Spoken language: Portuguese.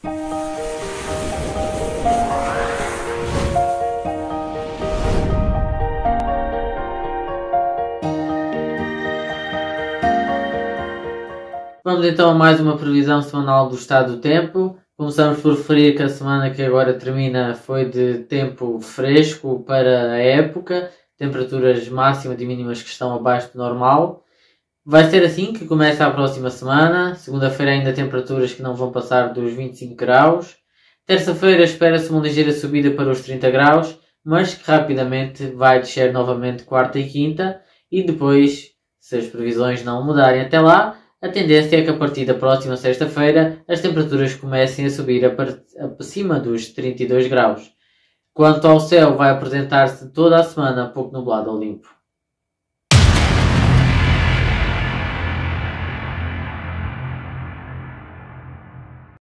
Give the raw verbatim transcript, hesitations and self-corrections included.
Vamos então a mais uma previsão semanal do estado do tempo. Começamos por referir que a semana que agora termina foi de tempo fresco para a época, temperaturas máximas e mínimas que estão abaixo do normal. Vai ser assim que começa a próxima semana. Segunda-feira ainda temperaturas que não vão passar dos vinte e cinco graus. Terça-feira espera-se uma ligeira subida para os trinta graus, mas que rapidamente vai descer novamente quarta e quinta. E depois, se as previsões não mudarem até lá, a tendência é que a partir da próxima sexta-feira as temperaturas comecem a subir acima dos trinta e dois graus. Quanto ao céu, vai apresentar-se toda a semana pouco nublado ou limpo.